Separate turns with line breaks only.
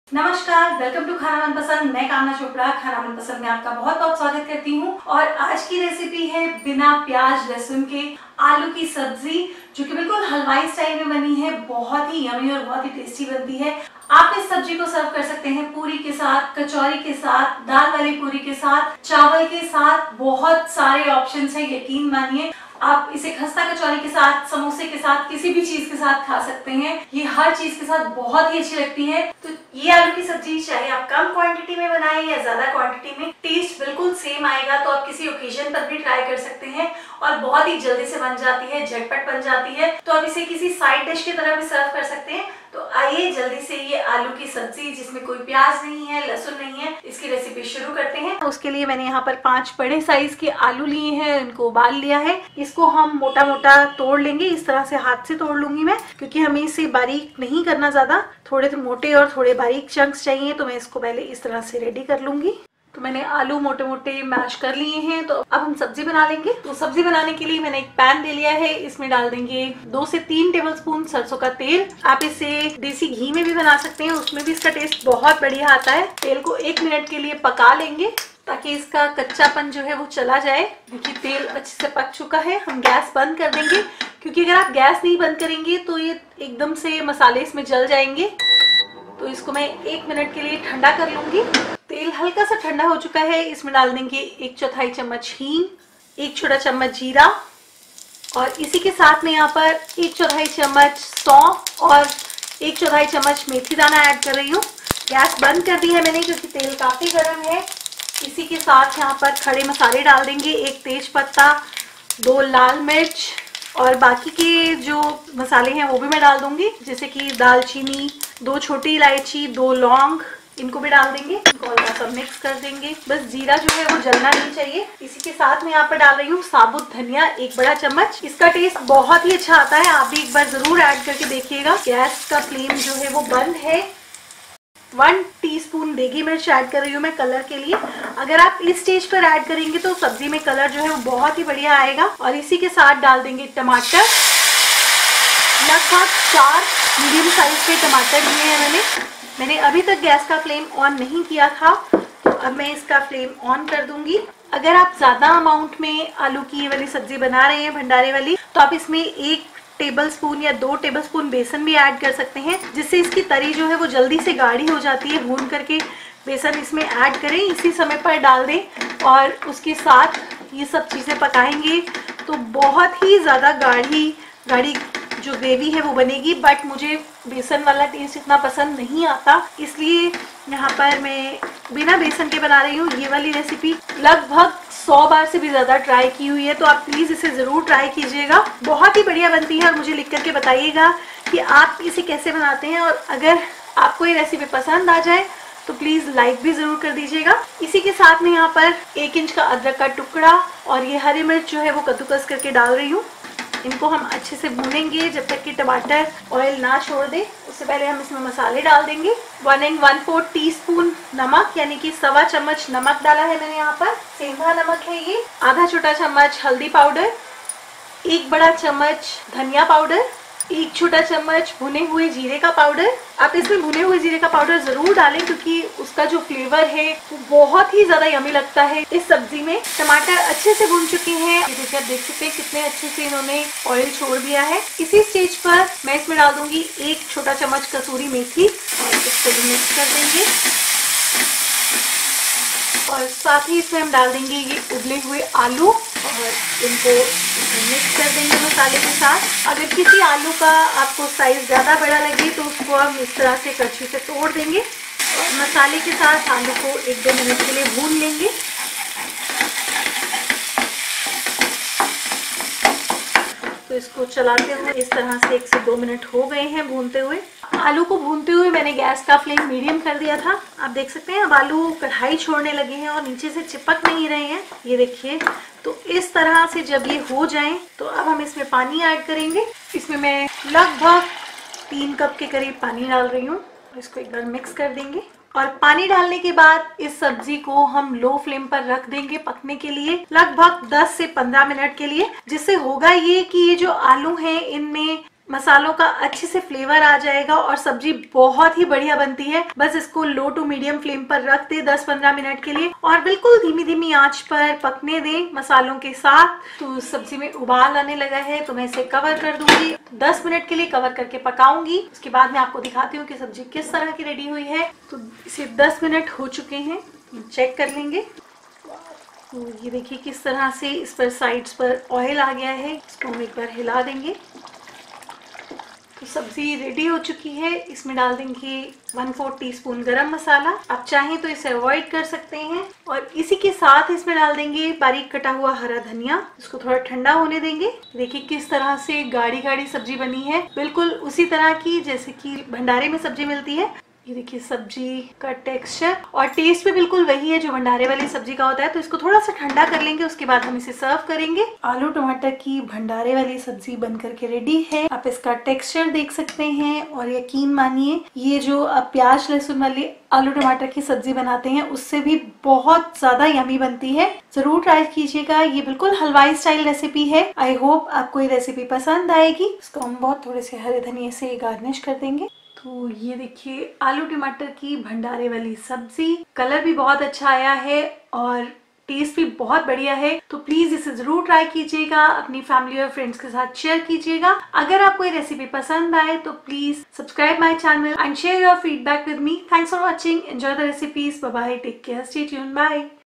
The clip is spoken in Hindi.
नमस्कार, वेलकम टू खाना मनपसंद। मैं कामना चोपड़ा खाना मनपसंद में आपका बहुत बहुत स्वागत करती हूँ। और आज की रेसिपी है बिना प्याज लहसुन के आलू की सब्जी, जो कि बिल्कुल हलवाई स्टाइल में बनी है। बहुत ही यमी और बहुत ही टेस्टी बनती है। आप इस सब्जी को सर्व कर सकते हैं पूरी के साथ, कचौरी के साथ, दाल वाली पूरी के साथ, चावल के साथ। बहुत सारे ऑप्शंस हैं, यकीन मानिए। आप इसे खस्ता कचौरी के साथ, समोसे के साथ, किसी भी चीज के साथ खा सकते हैं। ये हर चीज के साथ बहुत ही अच्छी लगती है। तो ये आलू की सब्जी चाहे आप कम क्वांटिटी में बनाएं या ज्यादा क्वांटिटी में, टेस्ट बिल्कुल सेम आएगा। तो आप किसी ओकेजन पर भी ट्राई कर सकते हैं और बहुत ही जल्दी से बन जाती है, झटपट बन जाती है। तो आप इसे किसी साइड डिश की तरह भी सर्व कर सकते हैं। तो आइए जल्दी से ये आलू की सब्जी, जिसमें कोई प्याज नहीं है, लहसुन नहीं है, इसकी रेसिपी शुरू करते हैं। उसके लिए मैंने यहाँ पर 5 बड़े साइज के आलू लिए हैं, इनको उबाल लिया है। इसको हम मोटा मोटा तोड़ लेंगे। इस तरह से हाथ से तोड़ लूंगी मैं, क्योंकि हमें इसे बारीक नहीं करना ज्यादा, थोड़े तो मोटे और थोड़े बारीक चंक्स चाहिए। तो मैं इसको पहले इस तरह से रेडी कर लूंगी। तो मैंने आलू मोटे मोटे मैश कर लिए हैं। तो अब हम सब्जी बना लेंगे। तो सब्जी बनाने के लिए मैंने एक पैन ले लिया है। इसमें डाल देंगे 2 से 3 टेबलस्पून सरसों का तेल। आप इसे देसी घी में भी बना सकते हैं, उसमें भी इसका टेस्ट बहुत बढ़िया आता है। तेल को 1 मिनट के लिए पका लेंगे ताकि इसका कच्चापन जो है वो चला जाए। देखिए तेल अच्छे से पक चुका है। हम गैस बंद कर देंगे, क्योंकि अगर आप गैस नहीं बंद करेंगे तो ये एकदम से मसाले इसमें जल जाएंगे। तो इसको मैं 1 मिनट के लिए ठंडा कर लूंगी। तेल हल्का सा ठंडा हो चुका है। इसमें डाल देंगे 1/4 चम्मच हींग, 1 छोटा चम्मच जीरा, और इसी के साथ में यहाँ पर 1/4 चम्मच सौंफ और 1/4 चम्मच मेथी दाना ऐड कर रही हूँ। गैस बंद कर दी है मैंने, क्योंकि तेल काफी गर्म है। इसी के साथ यहाँ पर खड़े मसाले डाल देंगे। 1 तेज पत्ता, 2 लाल मिर्च, और बाकी के जो मसाले हैं वो भी मैं डाल दूंगी, जैसे कि दालचीनी, 2 छोटी इलायची, 2 लौंग, इनको भी डाल देंगे। इनको हल्का सा मिक्स कर देंगे। बस जीरा जो है वो जलना नहीं चाहिए। इसी के साथ में यहाँ पर डाल रही हूँ साबुत धनिया, 1 बड़ा चम्मच। इसका टेस्ट बहुत ही अच्छा आता है। आप भी एक बार जरूर ऐड करके देखिएगा। गैस का फ्लेम जो है वो बंद है। 1 टीस्पून देगी मिर्च ऐड कर रही हूँ मैं कलर के लिए। अगर आप इस स्टेज पर ऐड करेंगे तो सब्जी में कलर जो है वो बहुत ही बढ़िया आएगा। और इसी के साथ डाल देंगे टमाटर। लगभग 4 मीडियम साइज के टमाटर लिए हैं मैंने अभी तक गैस का फ्लेम ऑन नहीं किया था, तो अब मैं इसका फ्लेम ऑन कर दूंगी। अगर आप ज्यादा अमाउंट में आलू की ये वाली सब्जी बना रहे हैं, भंडारे वाली, तो आप इसमें 1 टेबलस्पून या 2 टेबलस्पून बेसन भी ऐड कर सकते हैं, जिससे इसकी तरी जो है वो जल्दी से गाढ़ी हो जाती है। भून करके बेसन इसमें ऐड करें, इसी समय पर डाल दें और उसके साथ ये सब चीज़ें पकाएंगे तो बहुत ही ज़्यादा गाढ़ी जो ग्रेवी है वो बनेगी। बट मुझे बेसन वाला टेस्ट इतना पसंद नहीं आता, इसलिए यहाँ पर मैं बिना बेसन के बना रही हूँ। ये वाली रेसिपी लगभग 100 बार से भी ज़्यादा ट्राई की हुई है, तो आप प्लीज़ इसे ज़रूर ट्राई कीजिएगा। बहुत ही बढ़िया बनती है और मुझे लिख करके बताइएगा कि आप इसे कैसे बनाते हैं। और अगर आपको ये रेसिपी पसंद आ जाए तो प्लीज़ लाइक भी ज़रूर कर दीजिएगा। इसी के साथ में यहाँ पर 1 इंच का अदरक का टुकड़ा और ये हरी मिर्च जो है वो कद्दूकस करके डाल रही हूँ। इनको हम अच्छे से भूनेंगे जब तक कि टमाटर ऑयल ना छोड़ दे। उससे पहले हम इसमें मसाले डाल देंगे। 1 1/4 टीस्पून नमक, यानी कि 1.25 चम्मच नमक डाला है मैंने यहाँ पर। सेंधा नमक है ये। आधा छोटा चम्मच हल्दी पाउडर, 1 बड़ा चम्मच धनिया पाउडर, 1 छोटा चम्मच भुने हुए जीरे का पाउडर। आप इसमें भुने हुए जीरे का पाउडर जरूर डालें, क्योंकि उसका जो फ्लेवर है वो बहुत ही ज्यादा यमी लगता है इस सब्जी में। टमाटर अच्छे से भुन चुके हैं। ये देखिए, आप देख सकते हैं कितने अच्छे से इन्होंने ऑयल छोड़ दिया है। इसी स्टेज पर मैं इसमें डाल दूंगी 1 छोटा चम्मच कसूरी मेथी और इसको भी मिक्स कर देंगे। और साथ ही इसमें हम डाल देंगे ये उबले हुए आलू और इनको मिक्स कर देंगे मसाले के साथ। अगर किसी आलू का आपको साइज ज़्यादा बड़ा लगे तो उसको हम इस तरह से कड़छी से तोड़ देंगे और मसाले के साथ आलू को 1-2 मिनट के लिए भून लेंगे। तो इसको चलाते हुए इस तरह से 1 से 2 मिनट हो गए हैं भूनते हुए। आलू को भूनते हुए मैंने गैस का फ्लेम मीडियम कर दिया था। आप देख सकते हैं अब आलू कढ़ाई छोड़ने लगे हैं और नीचे से चिपक नहीं रहे हैं। ये देखिए, तो इस तरह से जब ये हो जाएं तो अब हम इसमें पानी ऐड करेंगे। इसमें मैं लगभग 3 कप के करीब पानी डाल रही हूँ। इसको एक बार मिक्स कर देंगे और पानी डालने के बाद इस सब्जी को हम लो फ्लेम पर रख देंगे पकने के लिए लगभग 10 से 15 मिनट के लिए। जिससे होगा ये कि ये जो आलू हैं इनमें मसालों का अच्छे से फ्लेवर आ जाएगा और सब्जी बहुत ही बढ़िया बनती है। बस इसको लो टू मीडियम फ्लेम पर रख दे 10-15 मिनट के लिए और बिल्कुल धीमी धीमी आंच पर पकने दें मसालों के साथ। तो सब्जी में उबाल आने लगा है तो मैं इसे कवर कर दूंगी। 10 मिनट के लिए कवर करके पकाऊंगी। उसके बाद मैं आपको दिखाती हूँ कि सब्जी किस तरह की रेडी हुई है। तो इसे 10 मिनट हो चुके हैं, चेक कर लेंगे। तो ये देखिए किस तरह से इस पर साइड्स पर ऑयल आ गया है। इसको हम एक बार हिला देंगे। तो सब्जी रेडी हो चुकी है। इसमें डाल देंगे 1/4 टीस्पून गरम मसाला। आप चाहें तो इसे अवॉइड कर सकते हैं। और इसी के साथ इसमें डाल देंगे बारीक कटा हुआ हरा धनिया। इसको थोड़ा ठंडा होने देंगे। देखिए किस तरह से गाढ़ी गाढ़ी सब्जी बनी है, बिल्कुल उसी तरह की जैसे कि भंडारे में सब्जी मिलती है। ये देखिए सब्जी का टेक्सचर और टेस्ट भी बिल्कुल वही है जो भंडारे वाली सब्जी का होता है। तो इसको थोड़ा सा ठंडा कर लेंगे, उसके बाद हम इसे सर्व करेंगे। आलू टमाटर की भंडारे वाली सब्जी बनकर के रेडी है। आप इसका टेक्सचर देख सकते हैं और यकीन मानिए ये जो आप प्याज लहसुन वाली आलू टमाटर की सब्जी बनाते हैं उससे भी बहुत ज्यादा यमी बनती है। जरूर ट्राई कीजिएगा। ये बिल्कुल हलवाई स्टाइल रेसिपी है। आई होप आपको ये रेसिपी पसंद आएगी। इसको हम बहुत थोड़े से हरे धनिया से गार्निश कर देंगे। तो ये देखिए आलू टमाटर की भंडारे वाली सब्जी, कलर भी बहुत अच्छा आया है और टेस्ट भी बहुत बढ़िया है। तो प्लीज इसे जरूर ट्राई कीजिएगा, अपनी फैमिली और फ्रेंड्स के साथ शेयर कीजिएगा। अगर आपको ये रेसिपी पसंद आए तो please subscribe my channel and share your feedback with me. Thanks for watching. Enjoy the recipes. Bye bye. Take care. Stay tuned. Bye.